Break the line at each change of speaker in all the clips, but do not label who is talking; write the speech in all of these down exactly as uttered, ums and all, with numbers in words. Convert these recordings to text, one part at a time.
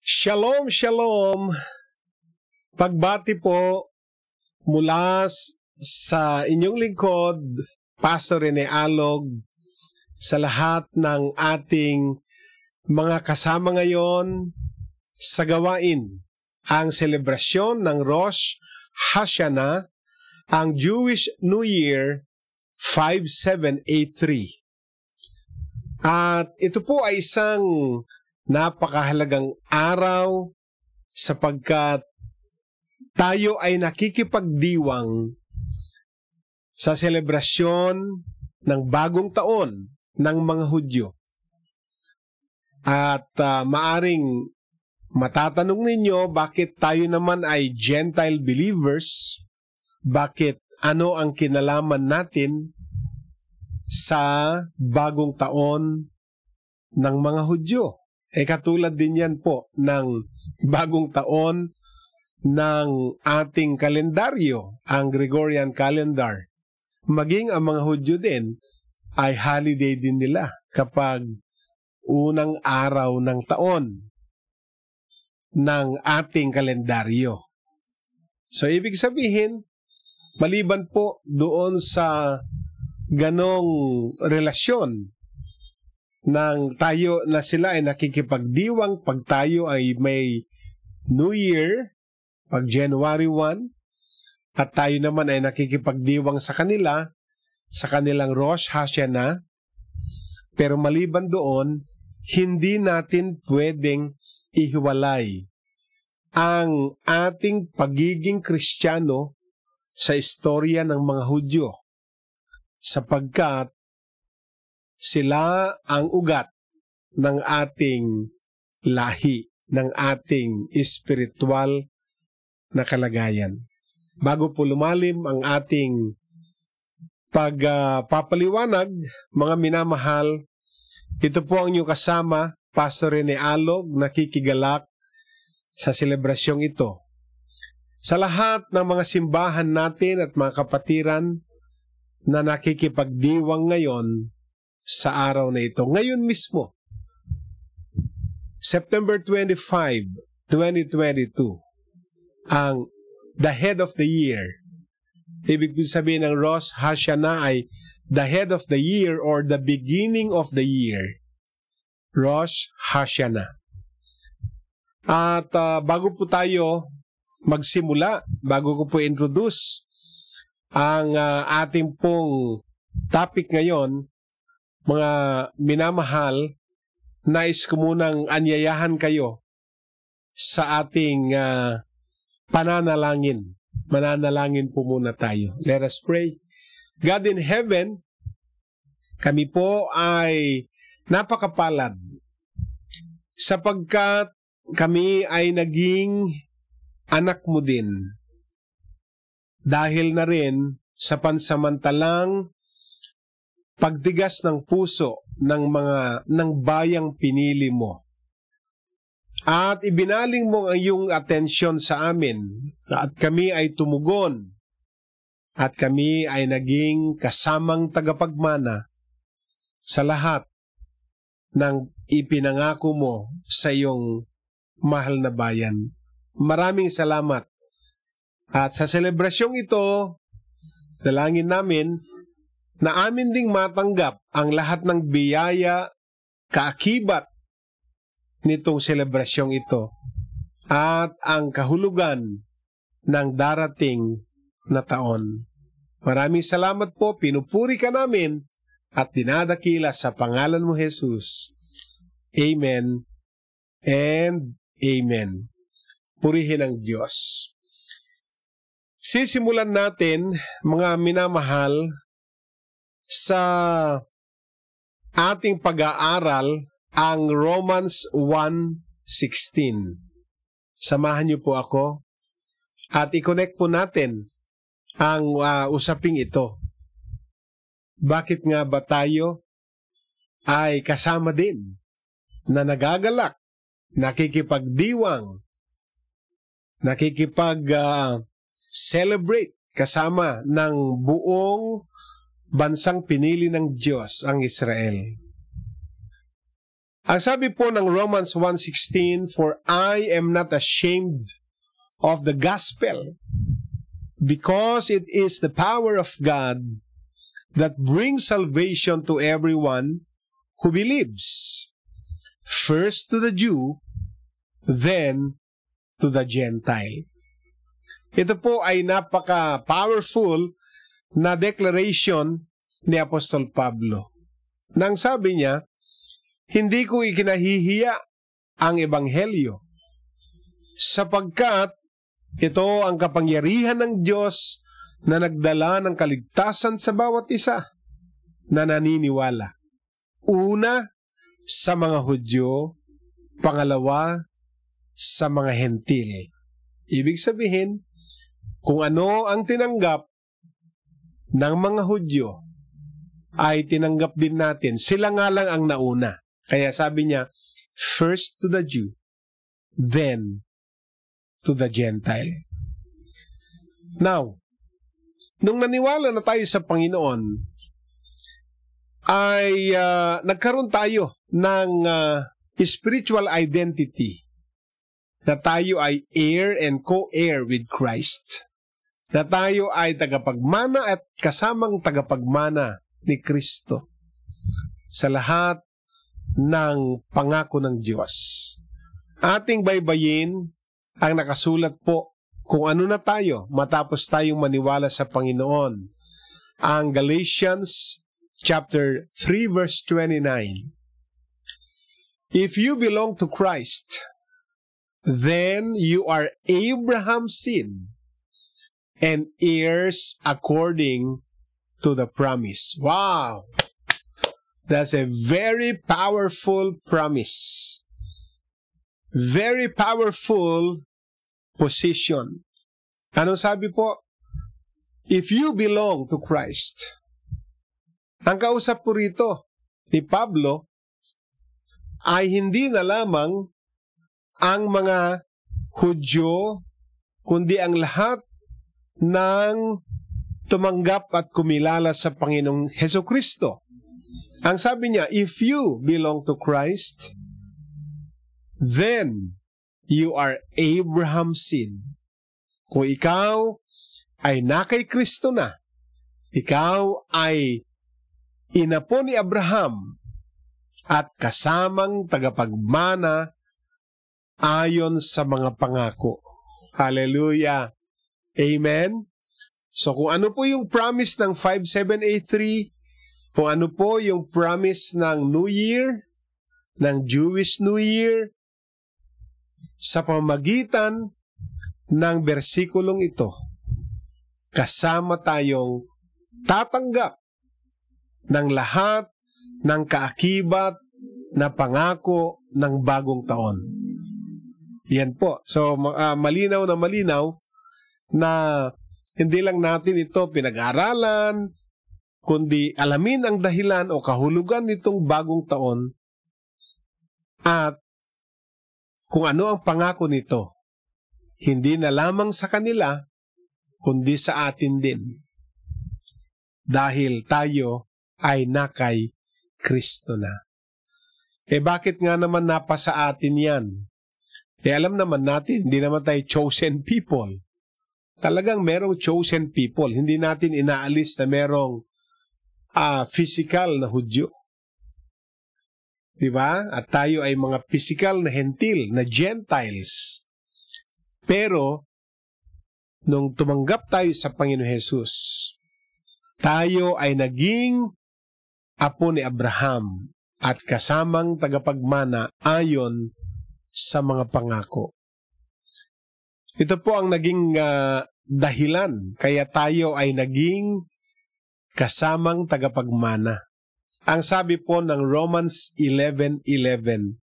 Shalom, shalom. Pagbati po mula sa inyong lingkod, Pastor Rene Alog, sa lahat ng ating mga kasama ngayon sa gawain, ang selebrasyon ng Roshashana, ang Jewish New Year five seven eight three. At ito po ay isang napakahalagang araw sapagkat tayo ay nakikipagdiwang sa selebrasyon ng bagong taon ng mga Hudyo. At uh, maaring matatanong ninyo bakit tayo naman ay Gentile believers, bakit ano ang kinalaman natin sa bagong taon ng mga Hudyo. Eh katulad din yan po ng bagong taon ng ating kalendaryo, ang Gregorian calendar. Maging ang mga Hudyo din ay holiday din nila kapag unang araw ng taon ng ating kalendaryo. So ibig sabihin, maliban po doon sa ganong relasyon nang tayo na sila ay nakikipagdiwang pag tayo ay may New Year, pag January first, at tayo naman ay nakikipagdiwang sa kanila, sa kanilang Roshashana. Pero maliban doon, hindi natin pwedeng ihiwalay ang ating pagiging Kristiyano sa istorya ng mga Hudyo, sapagkat sila ang ugat ng ating lahi, ng ating espiritual na kalagayan. Bago po lumalim ang ating pagpapaliwanag, uh, mga minamahal, ito po ang inyong kasama, Pastor Rene Alog, nakikigalak sa selebrasyong ito. Sa lahat ng mga simbahan natin at mga kapatiran na nakikipagdiwang ngayon sa araw na ito. Ngayon mismo, September twenty-fifth, twenty twenty-two, ang the head of the year. Ibig sabihin ng Roshashana ay the head of the year or the beginning of the year. Roshashana. At uh, bago po tayo magsimula, bago ko po introduce ang uh, ating pong topic ngayon, mga minamahal, nais ko munang anyayahan kayo sa ating uh, pananalangin. Mananalangin po muna tayo. Let us pray. God in heaven, kami po ay napakapalad sapagkat kami ay naging anak mo din. Dahil na rin sa pansamantalang pagtigas ng puso ng mga ng bayang pinili mo. At ibinaling mo ang iyong atensyon sa amin at kami ay tumugon at kami ay naging kasamang tagapagmana sa lahat ng ipinangako mo sa iyong mahal na bayan. Maraming salamat. At sa selebrasyong ito, dalangin namin na amin ding matanggap ang lahat ng biyaya, kaakibat nitong selebrasyong ito at ang kahulugan ng darating na taon. Maraming salamat po, pinupuri ka namin at dinadakila sa pangalan mo, Jesus. Amen and Amen. Purihin ang Diyos. Sisimulan natin, mga minamahal, sa ating pag-aaral ang Romans one sixteen. Samahan niyo po ako at i-connect po natin ang uh, usaping ito. Bakit nga ba tayo ay kasama din na nagagalak, nakikipagdiwang, nakikipag-celebrate uh, kasama ng buong bansang pinili ng Diyos, ang Israel. Ang sabi po ng Romans one sixteen, "For I am not ashamed of the gospel, because it is the power of God that brings salvation to everyone who believes, first to the Jew, then to the Gentile." Ito po ay napaka-powerful na declaration ni Apostol Pablo. Nang sabi niya, hindi ko ikinahihiya ang Ebanghelyo, sapagkat ito ang kapangyarihan ng Diyos na nagdala ng kaligtasan sa bawat isa na naniniwala. Una, sa mga Hudyo, pangalawa, sa mga Hentil. Ibig sabihin, kung ano ang tinanggap ng mga Hudyo, ay tinanggap din natin. Sila nga lang ang nauna. Kaya sabi niya, first to the Jew, then to the Gentile. Now, nung naniwala na tayo sa Panginoon, ay uh, nagkaroon tayo ng uh, spiritual identity, na tayo ay heir and co-heir with Christ, na tayo ay tagapagmana at kasamang tagapagmana ni Kristo sa lahat ng pangako ng Diyos. Ating baybayin ang nakasulat po kung ano na tayo matapos tayong maniwala sa Panginoon. Ang Galatians chapter three verse twenty-nine. If you belong to Christ, then you are Abraham's seed and heirs according to the promise. Wow! That's a very powerful promise. Very powerful position. Ano sabi po? If you belong to Christ. Ang kausap po rito ni Pablo ay hindi na lamang ang mga Hudyo, kundi ang lahat ng tumanggap at kumilala sa Panginoong Hesukristo. Ang sabi niya, if you belong to Christ, then you are Abraham's seed. Kung ikaw ay nakay Kristo na, ikaw ay inapo ni Abraham at kasamang tagapagmana ayon sa mga pangako. Hallelujah! Amen? So kung ano po yung promise ng five seven eight three, kung ano po yung promise ng New Year, ng Jewish New Year, sa pamamagitan ng bersikulong ito, kasama tayong tatanggap ng lahat ng kaakibat na pangako ng bagong taon. Yan po. So, uh, malinaw na malinaw na hindi lang natin ito pinag-aralan, kundi alamin ang dahilan o kahulugan nitong bagong taon at kung ano ang pangako nito. Hindi na lamang sa kanila, kundi sa atin din. Dahil tayo ay nakay Kristo na. Eh bakit nga naman napasa atin yan? Eh alam naman natin, hindi naman tayo chosen people. Talagang merong chosen people. Hindi natin inaalis na merong uh, physical na Hudyo. Diba? At tayo ay mga physical na Hentil, na Gentiles. Pero, nung tumanggap tayo sa Panginoon Jesus, tayo ay naging apo ni Abraham at kasamang tagapagmana ayon sa mga pangako. Ito po ang naging uh, dahilan kaya tayo ay naging kasamang tagapagmana. Ang sabi po ng Romans eleven eleven,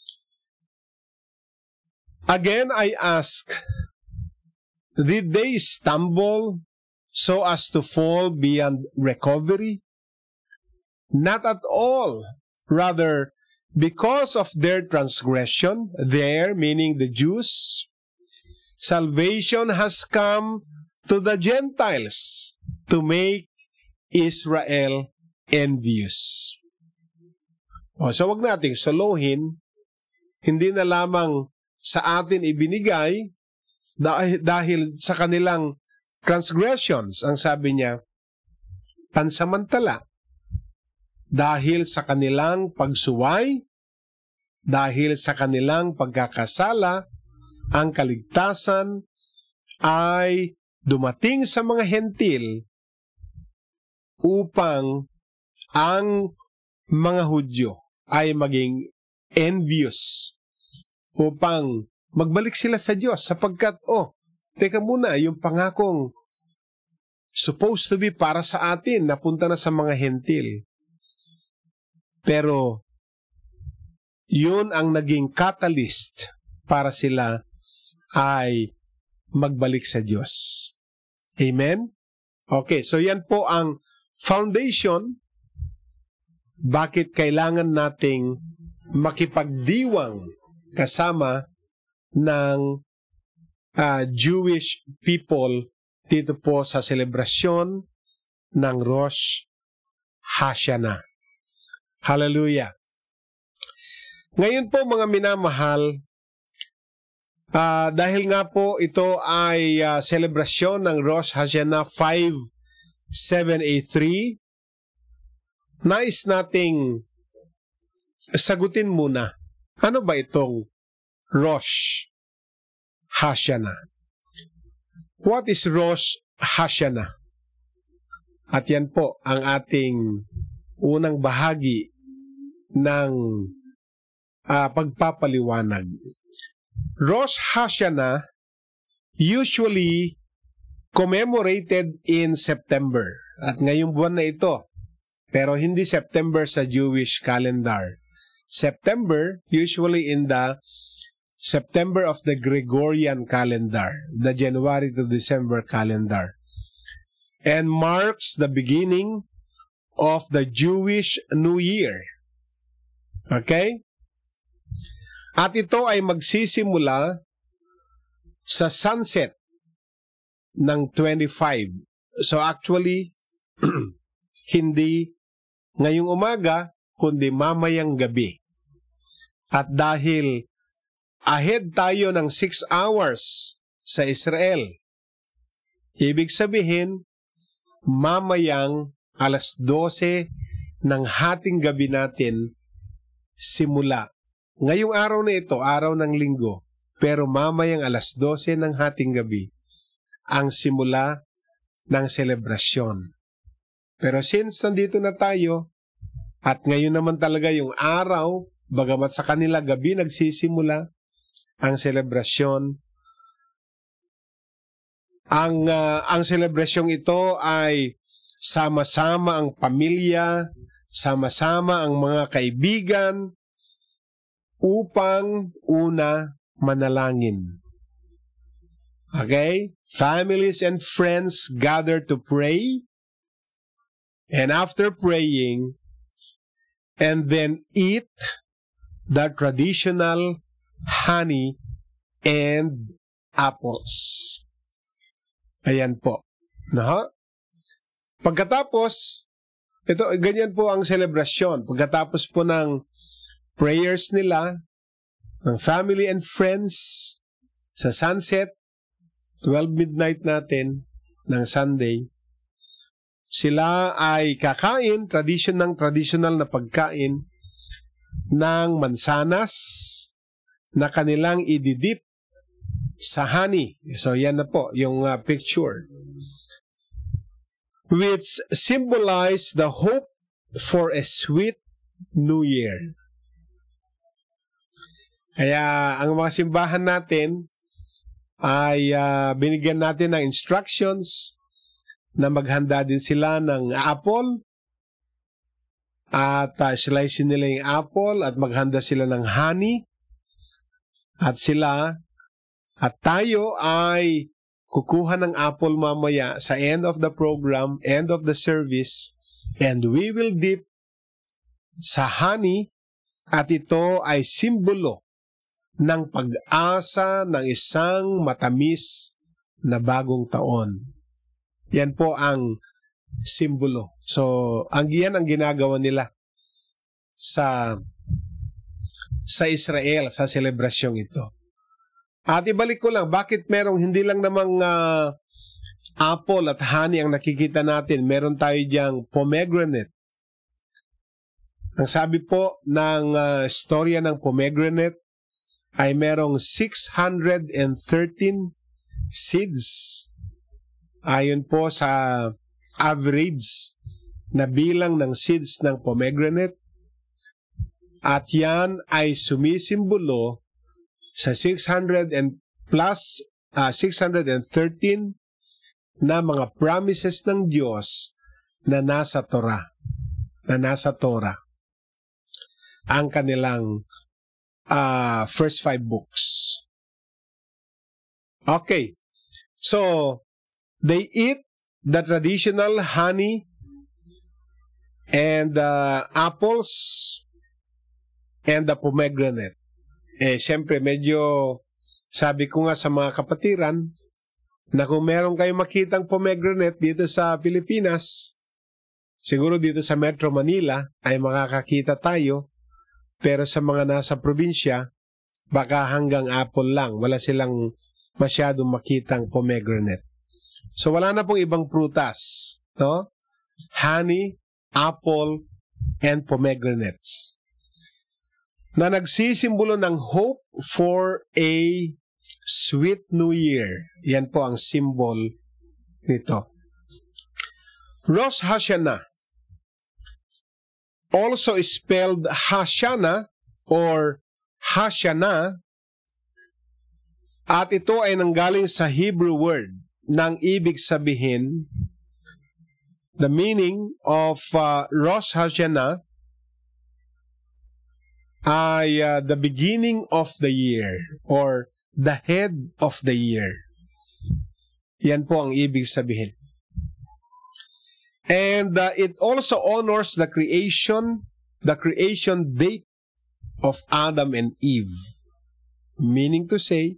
again I ask, did they stumble so as to fall beyond recovery? Not at all. Rather, because of their transgression, their, meaning the Jews, salvation has come to the Gentiles to make Israel envious. O, so wag nating solohin, hindi na lamang sa atin ibinigay dahil, dahil sa kanilang transgressions, ang sabi niya, pansamantala, dahil sa kanilang pagsuway, dahil sa kanilang pagkakasala, ang kaligtasan ay dumating sa mga hentil upang ang mga Hudyo ay maging envious, upang magbalik sila sa Diyos sapagkat, oh, teka muna, yung pangakong supposed to be para sa atin, napunta na sa mga hentil. Pero, yun ang naging catalyst para sila ay magbalik sa Diyos. Amen? Okay, so yan po ang foundation bakit kailangan nating makipagdiwang kasama ng uh, Jewish people dito po sa selebrasyon ng Roshashana. Hallelujah! Ngayon po mga minamahal, uh, dahil nga po ito ay uh, selebrasyon ng Roshashana five seven eight three, nais nating sagutin muna, ano ba itong Roshashana? What is Roshashana? At yan po ang ating unang bahagi ng uh, pagpapaliwanag. Roshashana usually commemorated in September. At ngayong buwan na ito, pero hindi September sa Jewish calendar. September, usually in the September of the Gregorian calendar, the January to December calendar, and marks the beginning of the Jewish New Year. Okay? At ito ay magsisimula sa sunset ng twenty-five. So actually, hindi ngayong umaga, kundi mamayang gabi. At dahil ahead tayo ng six hours sa Israel, ibig sabihin, mamayang alas dose ng hating gabi natin simula. Ngayong araw na ito, araw ng linggo, pero mamayang alas dose ng hating gabi, ang simula ng selebrasyon. Pero since nandito na tayo, at ngayon naman talaga yung araw, bagamat sa kanila gabi nagsisimula ang selebrasyon, ang, uh, ang selebrasyong ito ay sama-sama ang pamilya, sama-sama ang mga kaibigan, upang una manalangin. Okay? Families and friends gather to pray, and after praying, and then eat the traditional honey and apples. Ayan po. No? Pagkatapos, ito, ganyan po ang selebrasyon. Pagkatapos po ng prayers nila, ng family and friends, sa sunset, twelve midnight natin, ng Sunday, sila ay kakain, tradition ng traditional na pagkain, ng mansanas na kanilang ididip sa honey. So yan na po, yung uh, picture. Which symbolize the hope for a sweet New Year. Kaya ang mga simbahan natin ay uh, binigyan natin ng instructions na maghanda din sila ng apple at uh, slice nila yung apple at maghanda sila ng honey at sila at tayo ay kukuha ng apple mamaya sa end of the program, end of the service, and we will dip sa honey at ito ay simbolo ng pag-asa ng isang matamis na bagong taon. Yan po ang simbolo. So, ang yan ang ginagawa nila sa sa Israel sa selebrasyong ito. At ibalik ko lang, bakit merong hindi lang namang uh, apple at honey ang nakikita natin, meron tayo diyang pomegranate. Ang sabi po ng uh, storya ng pomegranate ay merong six hundred thirteen seeds. Ayon po sa average na bilang ng seeds ng pomegranate. At yan ay sumisimbolo sa six hundred and plus uh, six hundred thirteen na mga promises ng Diyos na nasa Torah. Na nasa Torah. Ang kanilang uh, first five books. Okay. So, they eat the traditional honey and uh, apples and the pomegranate. Eh, siyempre, medyo sabi ko nga sa mga kapatiran na kung meron kayong makitang pomegranate dito sa Pilipinas, siguro dito sa Metro Manila ay makakakita tayo, pero sa mga nasa probinsya, baka hanggang apple lang. Wala silang masyadong makitang pomegranate. So, wala na pong ibang prutas. No? Honey, apple, and pomegranates. Na nagsisimbolo ng hope for a sweet new year. Yan po ang symbol nito. Roshashana, also spelled Hashana or Hashana, at ito ay nanggaling sa Hebrew word nang ibig sabihin, the meaning of uh, Rosh Hashanah ay uh, the beginning of the year or the head of the year. Yan po ang ibig sabihin. And uh, it also honors the creation, the creation date of Adam and Eve. Meaning to say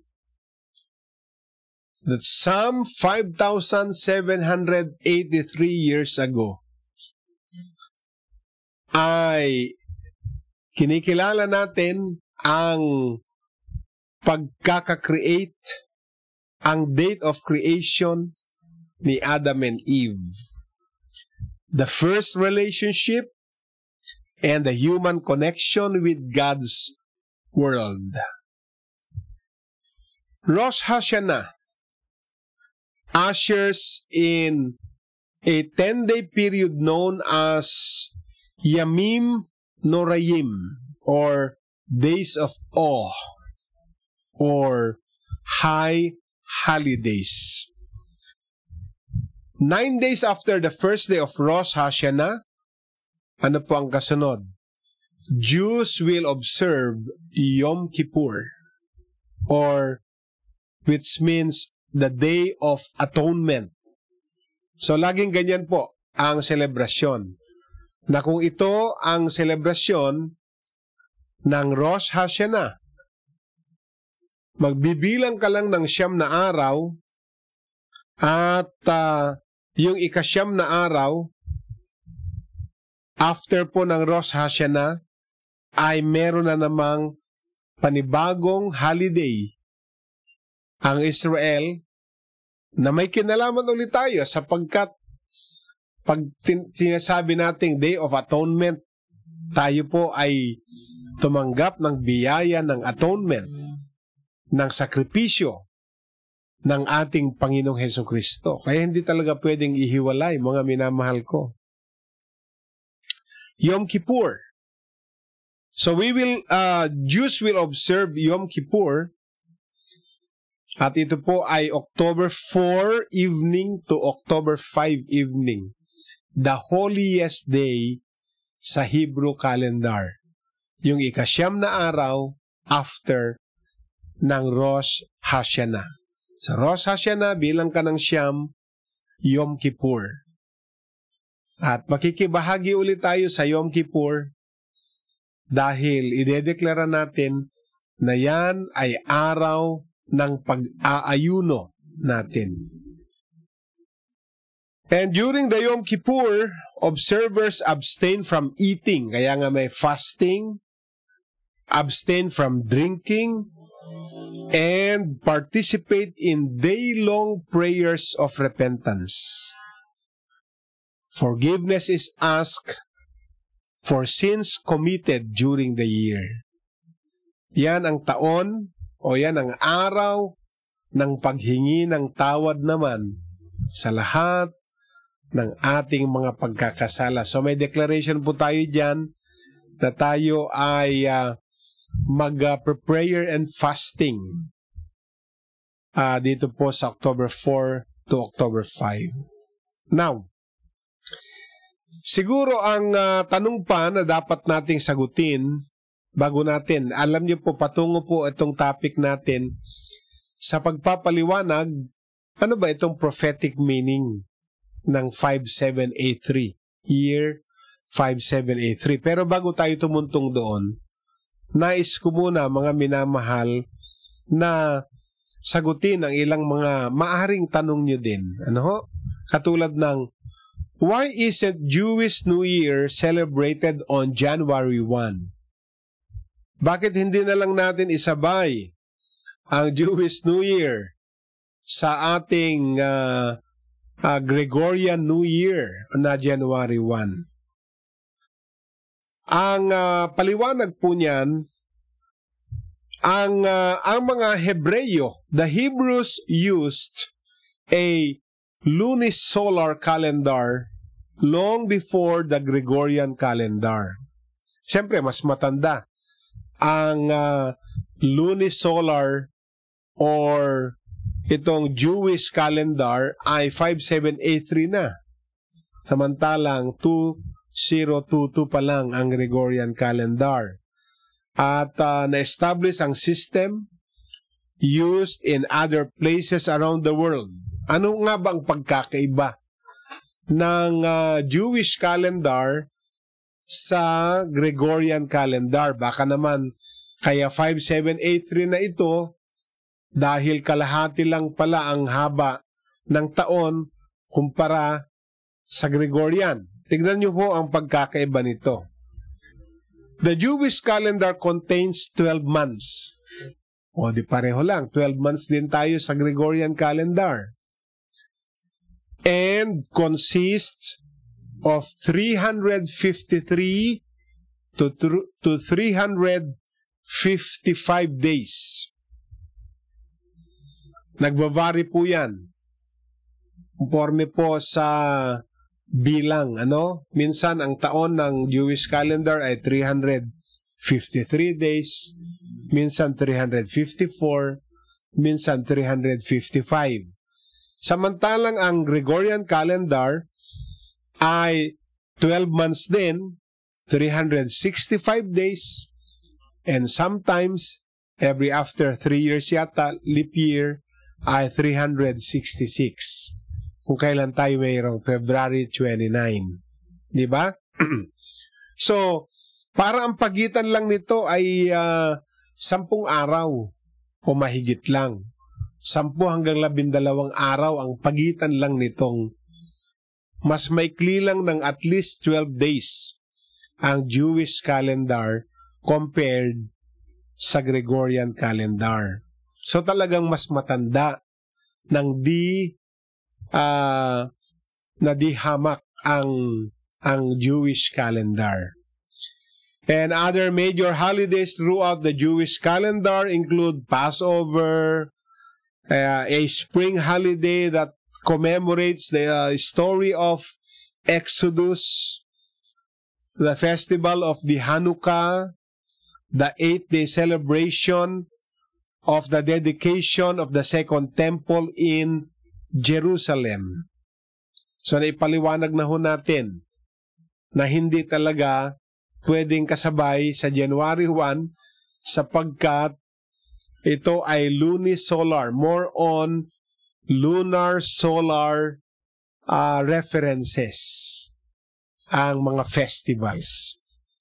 that some five thousand seven hundred eighty-three years ago ay kinikilala natin ang pagkaka-create, ang date of creation ni Adam and Eve. The first relationship and the human connection with God's world. Rosh Hashanah ushers in a ten-day period known as Yamim Norayim, or Days of Awe, or High Holidays. Nine days after the first day of Rosh Hashanah, ano po ang kasunod? Jews will observe Yom Kippur, or which means the Day of Atonement. So, laging ganyan po ang selebrasyon. Na kung ito ang selebrasyon ng Rosh Hashanah, magbibilang ka lang ng siyam na araw at uh, yung ikasyam na araw after po ng Rosh Hashanah ay meron na namang panibagong holiday ang Israel na may kinalaman ulit tayo sapagkat pag sinasabi nating Day of Atonement, tayo po ay tumanggap ng biyaya ng atonement, ng sakripisyo ng ating Panginoong Hesukristo. Kaya hindi talaga pwedeng ihiwalay, mga minamahal ko. Yom Kippur. So we will, uh, Jews will observe Yom Kippur, at ito po ay October fourth evening to October fifth evening. The holiest day sa Hebrew calendar. Yung ikasyam na araw after ng Rosh Hashanah. Sa Rosh Hashanah, bilang ka ng siyam, Yom Kippur. At makikibahagi ulit tayo sa Yom Kippur dahil idedeklara natin na yan ay araw ng pag-aayuno natin. And during the Yom Kippur, observers abstain from eating. Kaya nga may fasting, abstain from drinking, and participate in day-long prayers of repentance. Forgiveness is asked for sins committed during the year. Yan ang taon o yan ang araw ng paghingi ng tawad naman sa lahat ng ating mga pagkakasala. So may declaration po tayo dyan na tayo ay uh, mag-prayer uh, and fasting uh, dito po sa October four to October five. Now, siguro ang uh, tanong pa na dapat nating sagutin bago natin, alam niyo po, patungo po itong topic natin sa pagpapaliwanag, ano ba itong prophetic meaning ng five seven eight three, year five seven eight three. Pero bago tayo tumuntong doon, nais ko muna mga minamahal na sagutin ang ilang mga maaring tanong nyo din. Ano ho? Katulad ng, why isn't Jewish New Year celebrated on January first? Bakit hindi na lang natin isabay ang Jewish New Year sa ating uh, uh, Gregorian New Year na January first? Ang uh, paliwanag po niyan, ang, uh, ang mga Hebreyo, the Hebrews used a lunisolar calendar long before the Gregorian calendar. Siyempre, mas matanda ang uh, lunisolar or itong Jewish calendar ay five seven eight three na. Samantalang two thousand twenty-two pa lang ang Gregorian calendar. At uh, na-establish ang system used in other places around the world. Ano nga ba ang pagkakaiba ng uh, Jewish calendar sa Gregorian calendar? Baka naman kaya five seven eight three na ito dahil kalahati lang pala ang haba ng taon kumpara sa Gregorian. Tignan niyo po ang pagkakaiba nito. The Jewish calendar contains twelve months. O di pareho lang, twelve months din tayo sa Gregorian calendar. And consists of three hundred fifty-three to three hundred fifty-five days. Nagvavary po yan. Conforme po sa bilang, ano? Minsan ang taon ng Jewish calendar ay three hundred fifty-three days, minsan three hundred fifty-four, minsan three hundred fifty-five. Samantalang ang Gregorian calendar ay twelve months din, three hundred sixty-five days, and sometimes every after three years yata, leap year, ay three hundred sixty-six. Kung kailan tayo mayroong February twenty-nine. Di ba? So, para ang pagitan lang nito ay uh, sampung araw o mahigit lang. Sampu hanggang labindalawang araw ang pagitan lang nitong mas maikli lang ng at least twelve days ang Jewish calendar compared sa Gregorian calendar. So talagang mas matanda ng di Uh, na di hamak ang, ang Jewish calendar. And other major holidays throughout the Jewish calendar include Passover, uh, a spring holiday that commemorates the uh, story of Exodus, the festival of the Hanukkah, the eight-day celebration of the dedication of the Second Temple in Jerusalem. So naipaliwanag na ho natin na hindi talaga pwedeng kasabay sa January first sapagkat ito ay lunisolar, more on lunar solar uh, references ang mga festivals.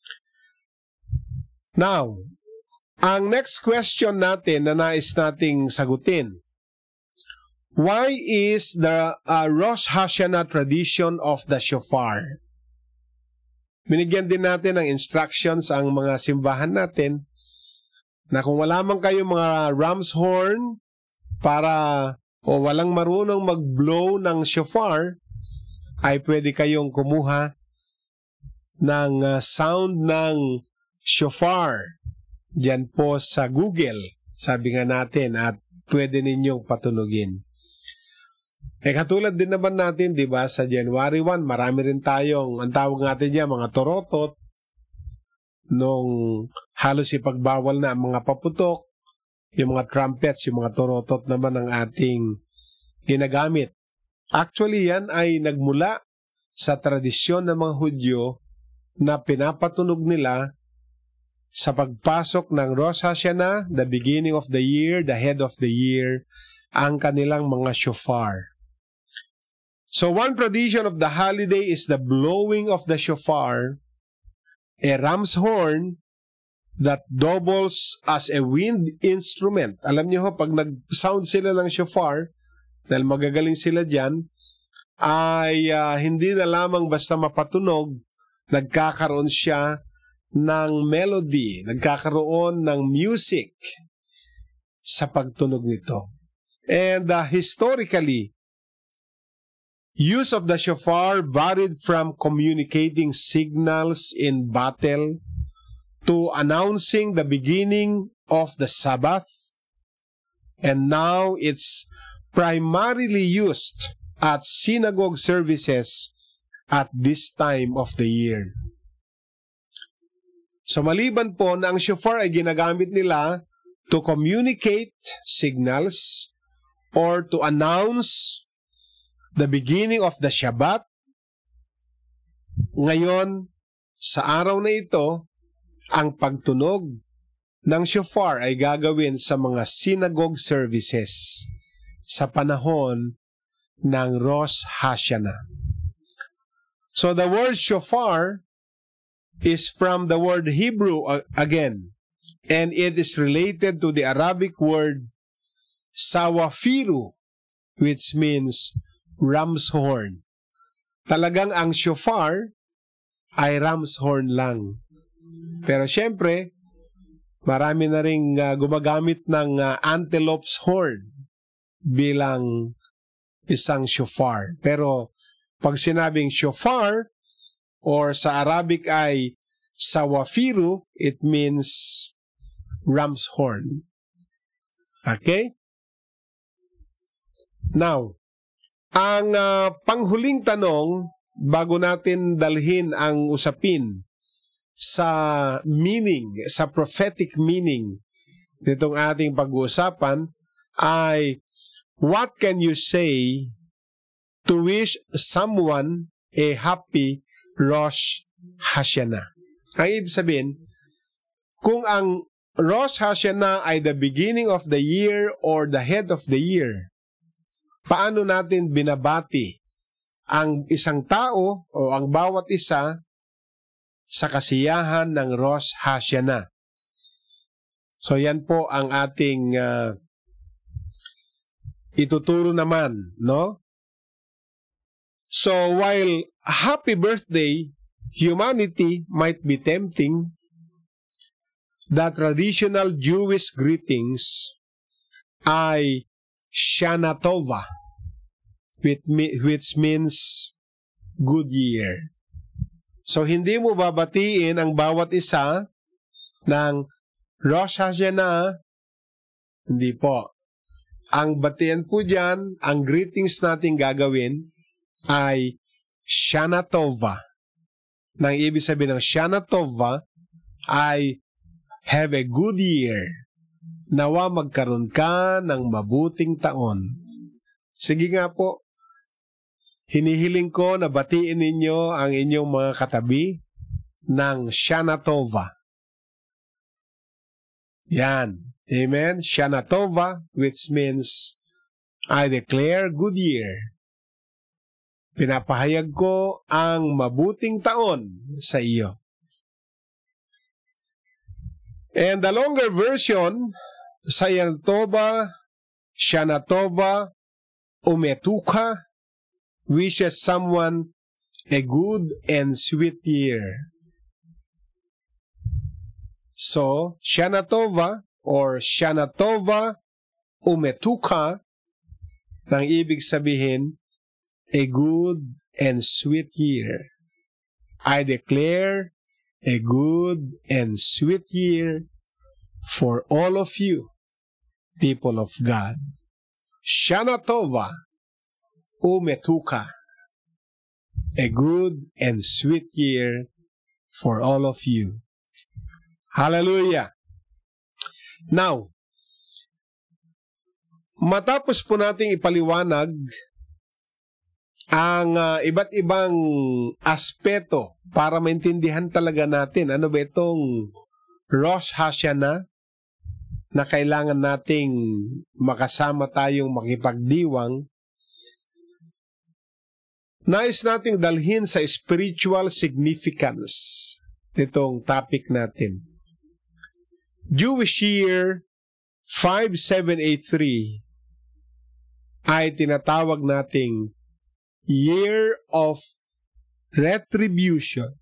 Now, ang next question natin na nais nating sagutin, Why is the uh, Roshashana tradition of the shofar? Binigyan din natin ng instructions ang mga simbahan natin na kung wala man kayo mga ram's horn para o walang marunong mag-blow ng shofar, ay pwede kayong kumuha ng uh, sound ng shofar dyan po sa Google, sabi nga natin, at pwede ninyong patunugin. Eh katulad din naman natin, di ba, sa January first, marami rin tayong, ang tawag natin niya, mga torotot, nung halos ipagbawal na ang mga paputok, yung mga trumpets, yung mga torotot naman ang ating ginagamit. Actually, yan ay nagmula sa tradisyon ng mga Hudyo na pinapatunog nila sa pagpasok ng Roshashana, the beginning of the year, the head of the year, ang kanilang mga shofar. So one tradition of the holiday is the blowing of the shofar, a ram's horn that doubles as a wind instrument. Alam niyo ho, pag nag-sound sila ng shofar, dahil magagaling sila dyan, ay uh, hindi na lamang basta mapatunog, nagkakaroon siya ng melody, nagkakaroon ng music sa pagtunog nito. And uh, historically, use of the shofar varied from communicating signals in battle to announcing the beginning of the Sabbath, and now it's primarily used at synagogue services at this time of the year. So maliban po na ang shofar ay ginagamit nila to communicate signals or to announce the beginning of the Shabbat, ngayon, sa araw na ito, ang pagtunog ng shofar ay gagawin sa mga synagogue services sa panahon ng Rosh Hashanah. So the word shofar is from the word Hebrew uh, again, and it is related to the Arabic word sawafiru, which means ram's horn. Talagang ang shofar ay ram's horn lang. Pero syempre, marami na rin uh, gumagamit ng uh, antelope's horn bilang isang shofar. Pero pag sinabing shofar or sa Arabic ay sawafiru, it means ram's horn. Okay? Now, ang uh, panghuling tanong bago natin dalhin ang usapin sa meaning, sa prophetic meaning nitong ating pag-uusapan ay, what can you say to wish someone a happy Rosh Hashanah? Ang ibig sabihin, kung ang Rosh Hashanah ay the beginning of the year or the head of the year, paano natin binabati ang isang tao o ang bawat isa sa kasiyahan ng Rosh Hashanah? So yan po ang ating uh, ituturo naman, no? So while happy birthday, humanity might be tempting, the traditional Jewish greetings ay Shana Tova, which, which means good year. So, hindi mo babatiin ang bawat isa ng Rosh Hashanah, hindi po. Ang batian po dyan, ang greetings natin gagawin ay Shana Tova. Nang ibig sabihin ng Shana Tova ay have a good year. Nawa magkaroon ka ng mabuting taon. Sige nga po, hinihiling ko na batiin ninyo ang inyong mga katabi ng Shana Tova. Yan. Amen? Shana Tova, which means I declare good year. Pinapahayag ko ang mabuting taon sa iyo. And the longer version, Sayan Tova, Shana Tova, Umetuka wishes someone a good and sweet year. So, Shana Tova or Shana Tova Umetuka, nang ibig sabihin, a good and sweet year. I declare a good and sweet year for all of you, people of God. Shana Tova Umetuka, a good and sweet year for all of you. Hallelujah! Now, matapos po nating ipaliwanag ang uh, iba't ibang aspeto para maintindihan talaga natin ano ba itong Roshashana na kailangan nating makasama tayong makipagdiwang, nais nating dalhin sa spiritual significance nitong topic natin. Jewish year five seven eight three ay tinatawag nating Year of Retribution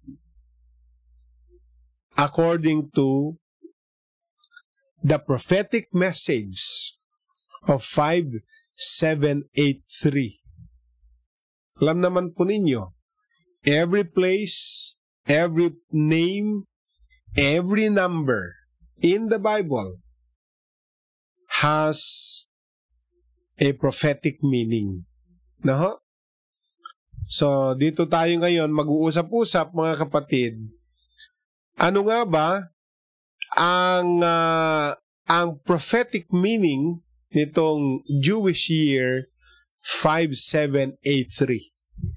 according to the prophetic message of five seven eight three. Alam naman po ninyo, every place, every name, every number in the Bible has a prophetic meaning. No? So, dito tayo ngayon mag-uusap-usap mga kapatid. Ano nga ba ang uh, ang prophetic meaning nitong Jewish year five seven eight three?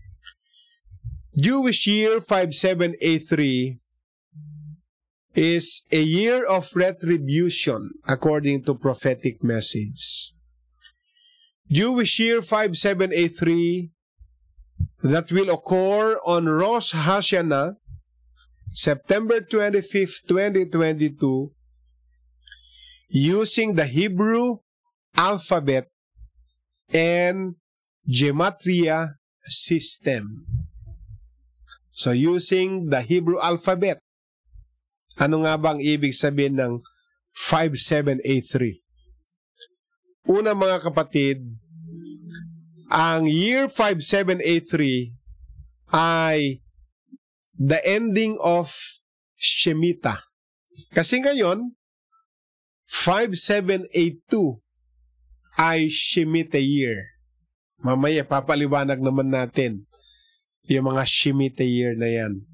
Jewish year five seven eight three is a year of retribution according to prophetic message. Jewish year five seven eight three that will occur on Rosh Hashanah, September twenty-fifth, twenty twenty-two, using the Hebrew alphabet and gematria system. So, using the Hebrew alphabet, ano nga ba ang ibig sabihin ng five seven eight three? Una mga kapatid, ang year five seven eight three ay the ending of Shemitah. Kasi ngayon, five seven eight two ay Shemitah year. Mamaya papaliwanag naman natin yung mga Shemitah year na yan.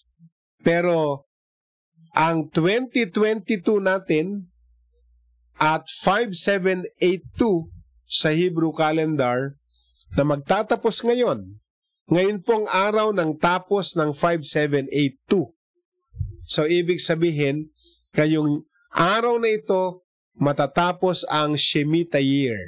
Pero, ang twenty twenty-two natin at five seven eight two sa Hebrew calendar na magtatapos ngayon. Ngayon pong araw ng tapos ng five seven eight two. So, ibig sabihin, ngayong araw na ito, matatapos ang Shemitah year.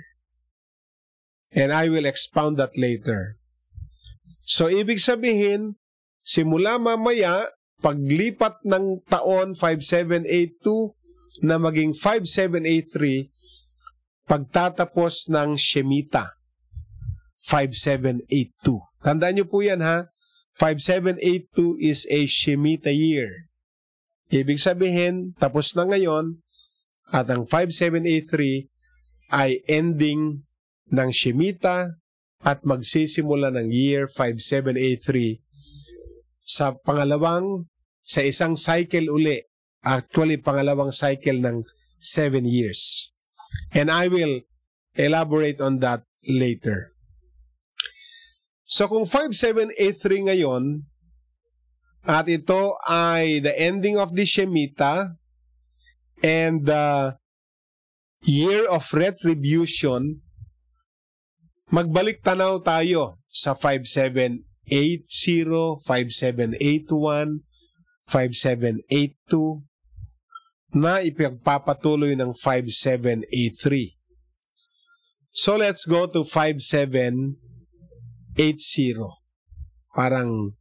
And I will expound that later. So, ibig sabihin, simula mamaya, paglipat ng taon five seven eight two na maging five seven eight three, pagtatapos ng Shemitah five seven eight two. Tandaan niyo po yan ha, five seven eight two is a Shemitah year. Ibig sabihin, tapos na ngayon, at ang five seven eight three ay ending ng Shemitah at magsisimula ng year five seven eight three sa pangalawang, sa isang cycle uli. Actually, pangalawang cycle ng seven years. And I will elaborate on that later. So, kung five seven eight three ngayon, at ito ay the ending of the Shemitah and the year of retribution, magbalik tanaw tayo sa five seven eight zero, five seven eight one, five seven eight two na ipagpapatuloy ng five seven eight three. So let's go to five seven eight zero. Parang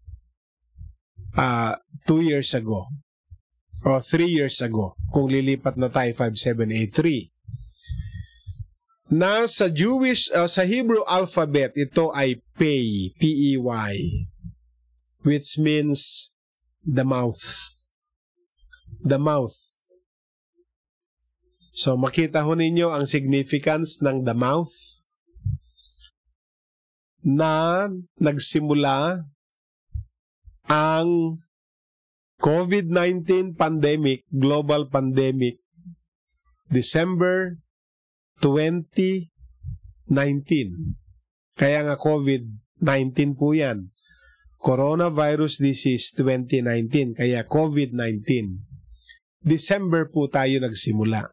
uh, two years ago or three years ago kung lilipat na tayo five seven eight three. na sa Jewish, uh, sa Hebrew alphabet, ito ay Pei, P E Y, which means the mouth. The mouth. So, makita ho ninyo ang significance ng the mouth na nagsimula ang COVID nineteen pandemic, global pandemic, December twenty nineteen. Kaya nga COVID nineteen po yan. Coronavirus disease twenty nineteen, kaya COVID nineteen. December po tayo nagsimula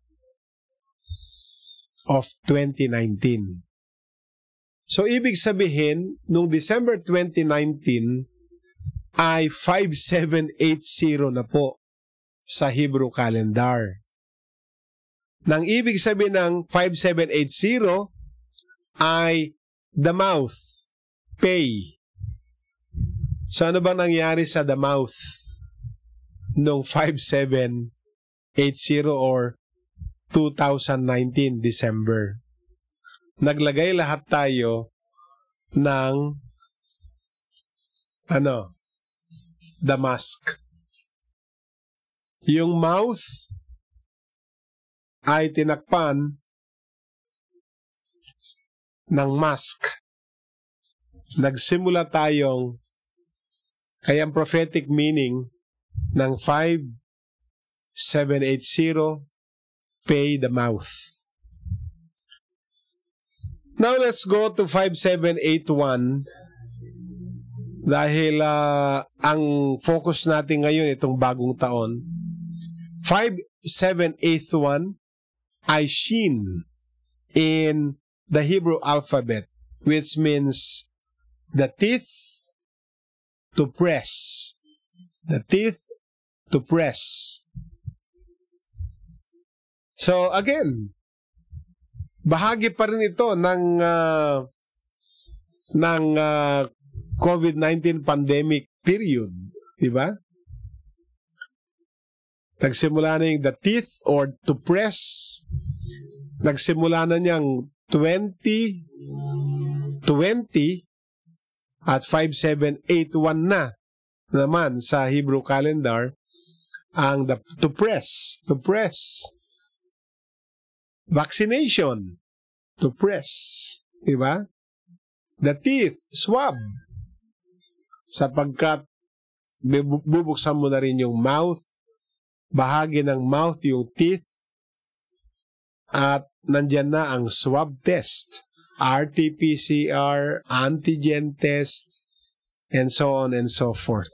of twenty nineteen. So, ibig sabihin, nung December twenty nineteen, ay five seven eight zero na po sa Hebrew calendar. Nang ibig sabihin ng five seven eight zero ay the mouth, pay. So, ano bang nangyari sa the mouth nung five seven eight zero or two thousand nineteen December? Naglagay lahat tayo ng ano, the mask. Yung mouth ay tinakpan ng mask. Nagsimula tayong, kaya ang prophetic meaning ng five seven eight zero, pay the mouth. Now let's go to five seven eight one. Dahil uh, ang focus natin ngayon itong bagong taon. five seven eight one ay Shin in the Hebrew alphabet, which means the teeth to press. The teeth to press. So again, bahagi pa rin ito ng uh, ng uh, COVID nineteen pandemic period, di ba? Nagsimula na yung the teeth or to press. Nagsimula na niyang twenty twenty at five seven eight one na naman sa Hebrew calendar ang the to press, to press. Vaccination, to press, di ba? The teeth, swab. Sapagkat bubuksan mo na rin yung mouth, bahagi ng mouth yung teeth, at nandyan na ang swab test, R T P C R, antigen test, and so on and so forth.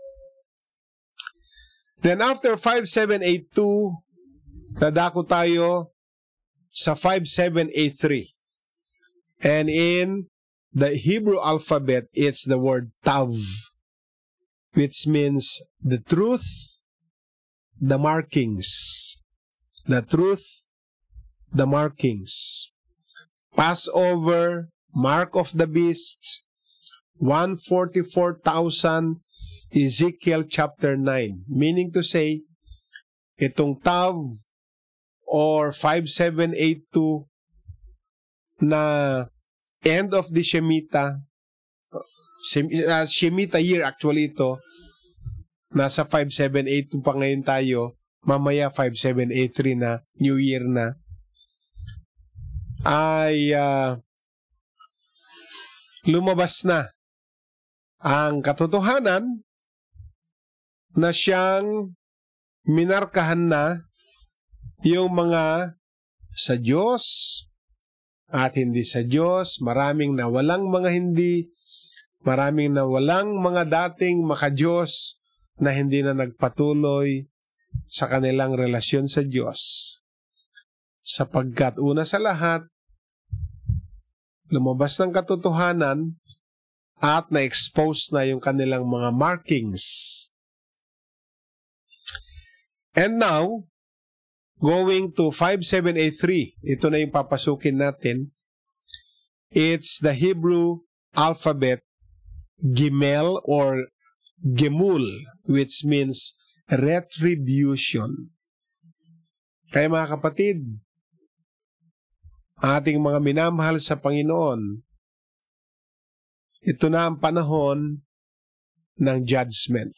Then after five seven eight two, nadako tayo sa five seven eight three. And in the Hebrew alphabet, it's the word tav, which means the truth, the markings. The truth, the markings. Passover, mark of the beast, one hundred forty-four thousand, Ezekiel chapter nine. Meaning to say, itong tav or five seven eight two na end of the Shemitah, uh, Shemitah year actually ito, nasa five seven eight two pa ngayon tayo, mamaya five seven eight three na, New Year na, ay uh, lumabas na ang katotohanan na siyang minarkahan na yung mga sa Diyos at hindi sa Diyos, maraming nawalang mga hindi, maraming nawalang mga dating maka-Diyos na hindi na nagpatuloy sa kanilang relasyon sa Diyos. Sapagkat una sa lahat, lumabas ng katotohanan at na-expose na yung kanilang mga markings. And now, going to five seven eight three, ito na yung papasukin natin. It's the Hebrew alphabet Gimel or Gemul, which means retribution. Kaya mga kapatid, ating mga minamahal sa Panginoon, ito na ang panahon ng judgment.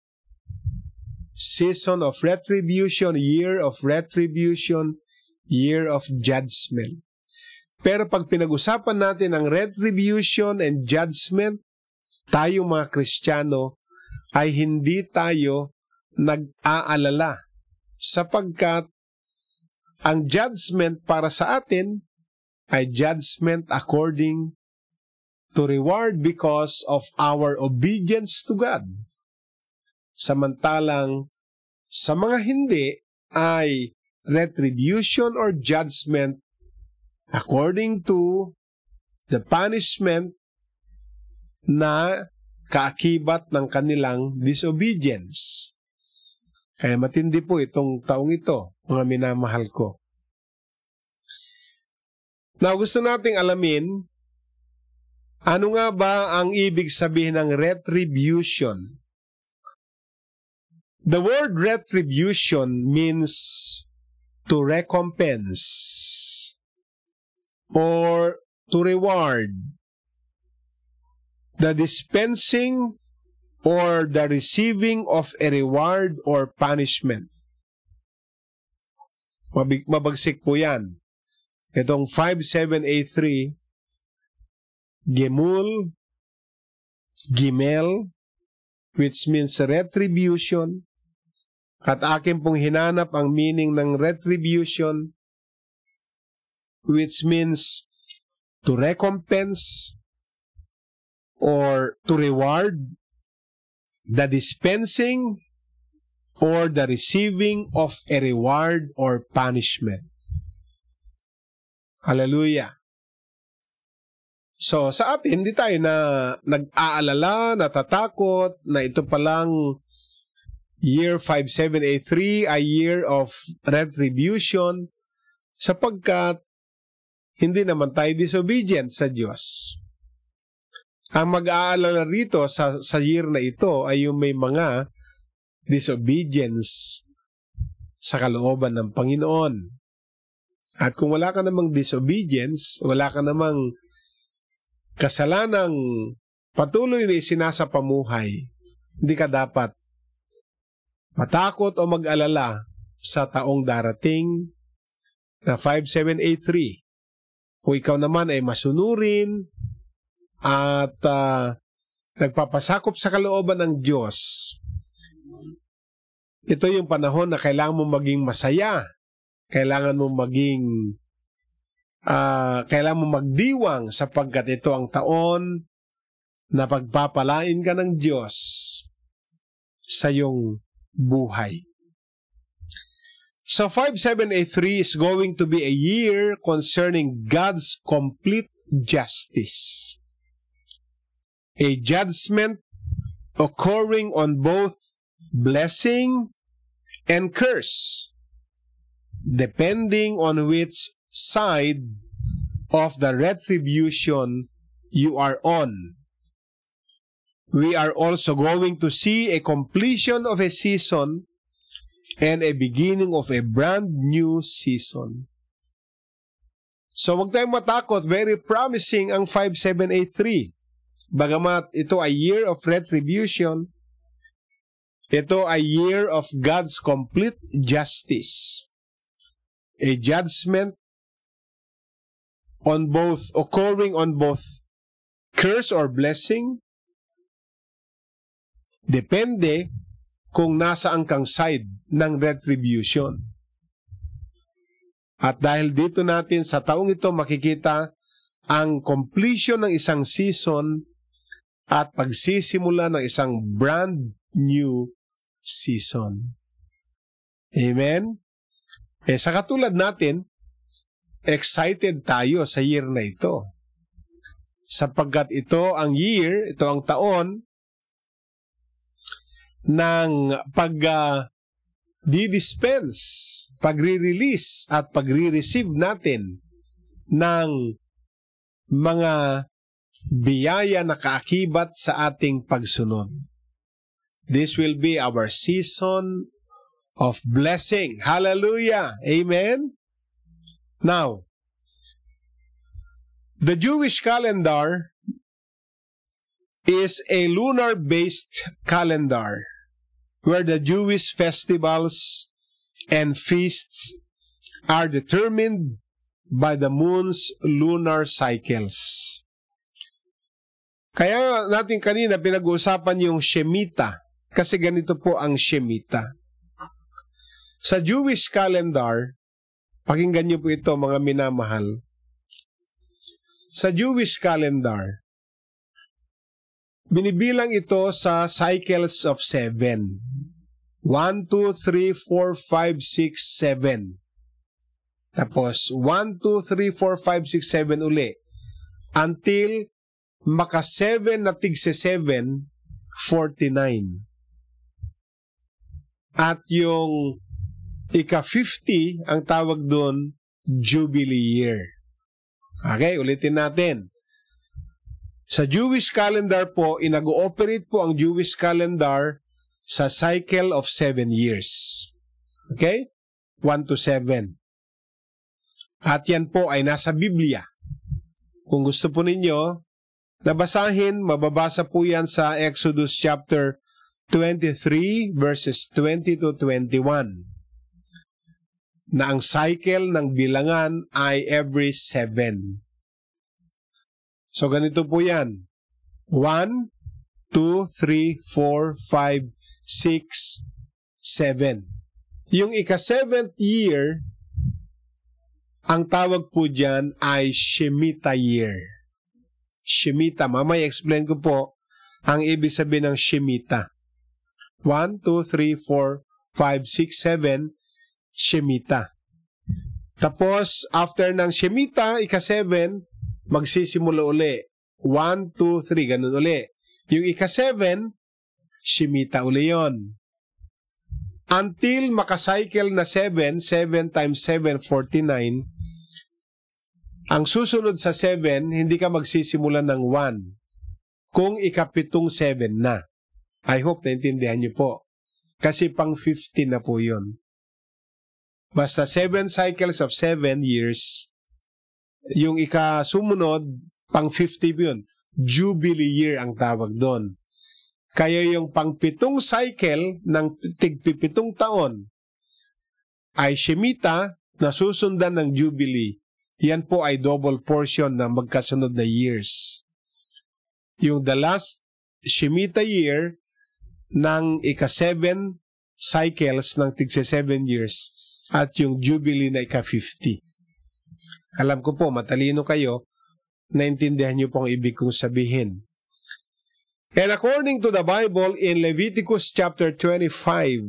Season of retribution, year of retribution, year of judgment. Pero pag pinag-usapan natin ang retribution and judgment, tayong mga Kristiyano ay hindi tayo nag-aalala sapagkat ang judgment para sa atin ay judgment according to reward because of our obedience to God. Samantalang sa mga hindi ay retribution or judgment according to the punishment na kaakibat ng kanilang disobedience. Kaya matindi po itong taong ito, mga minamahal ko. Now, gusto nating alamin, ano nga ba ang ibig sabihin ng retribution? The word retribution means to recompense or to reward, the dispensing or the receiving of a reward or punishment. Mabig, mabagsik po yan. Itong five seven eight three, Gemul, Gimel, which means retribution, at akin pong hinanap ang meaning ng retribution, which means to recompense or to reward, the dispensing or the receiving of a reward or punishment. Hallelujah. So, sa atin, hindi tayo na nag-aalala, natatakot, na ito palang year five seven eight three, a year of retribution, sapagkat hindi naman tayo disobedient sa Diyos. Ang mag-aalala rito sa, sa year na ito ay yung may mga disobedience sa kalooban ng Panginoon. At kung wala ka namang disobedience, wala ka namang kasalanang patuloy na isinasapamuhay, hindi ka dapat matakot o mag-alala sa taong darating na five seven eight three. Kung ikaw naman ay masunurin at uh, nagpapasakop sa kalooban ng Diyos, ito yung panahon na kailangan mo maging masaya, kailangan mo maging uh, kailangan mo magdiwang sapagkat ito ang taon na pagpapalain ka ng Diyos sa iyong buhay. So five seven eight three is going to be a year concerning God's complete justice. A judgment occurring on both blessing and curse, depending on which side of the retribution you are on. We are also going to see a completion of a season and a beginning of a brand new season. So wag tayong matakot, very promising ang five seven eight three. Bagamat ito ay year of retribution, ito ay year of God's complete justice. A judgment on both, occurring on both curse or blessing, depende kung nasaan kang side ng retribution. At dahil dito natin sa taong ito makikita ang completion ng isang season at pagsisimula ng isang brand new season. Amen? Eh sa katulad natin, excited tayo sa year na ito. Sapagkat ito ang year, ito ang taon ng pag uh, di-dispense, pagre-release at pagre-receive natin ng mga biyaya na kaakibat sa ating pagsunod. This will be our season of blessing. Hallelujah! Amen? Now, The Jewish calendar is a lunar-based calendar where the Jewish festivals and feasts are determined by the moon's lunar cycles. Kaya natin kanina pinag-uusapan yung Shemitah, kasi ganito po ang Shemitah. Sa Jewish calendar, pakinggan niyo po ito mga minamahal, sa Jewish calendar, binibilang ito sa cycles of seven. One, two, three, four, five, six, seven. Tapos, one, two, three, four, five, six, seven uli. Until maka-seven na tigse-seven, forty-nine. At yung ika-fifty, ang tawag doon, Jubilee Year. Okay, ulitin natin. Sa Jewish calendar po, inag-ooperate po ang Jewish calendar sa cycle of seven years. Okay? one to seven. At yan po ay nasa Biblia. Kung gusto po ninyo, nabasahin, mababasa po yan sa Exodus chapter twenty-three, verses twenty to twenty-one. Na ang cycle ng bilangan ay every seven. So, ganito po yan. one, two, three, four, five, six, seven. Yung ika-seventh year, ang tawag po dyan ay Shemitah year. Shemitah. Mamaya explain ko po ang ibig sabihin ng Shemitah. one, two, three, four, five, six, seven, Shemitah. Tapos, after ng Shemitah, ika-seven, magsisimula uli. one, two, three, ganun uli. Yung ika-seven, Shemitah uli yun. Until makacycle na seven, seven times seven, forty-nine, ang susunod sa seven, hindi ka magsisimula ng one. Kung ikapitong seven na. I hope naintindihan niyo po. Kasi pang fifty na po yun. Basta seven cycles of seven years, yung ikasumunod, pang fifty yun. Jubilee year ang tawag doon. Kaya yung pang pitong cycle ng tigpipitong taon ay Shemitah na susundan ng Jubilee. Yan po ay double portion na magkasunod na years. Yung the last Shemitah year ng ika-seven cycles ng tigse seven years at yung Jubilee na ika-fifty. Alam ko po, matalino kayo, naintindihan niyo po ang ibig kong sabihin. And according to the Bible, in Leviticus chapter twenty-five,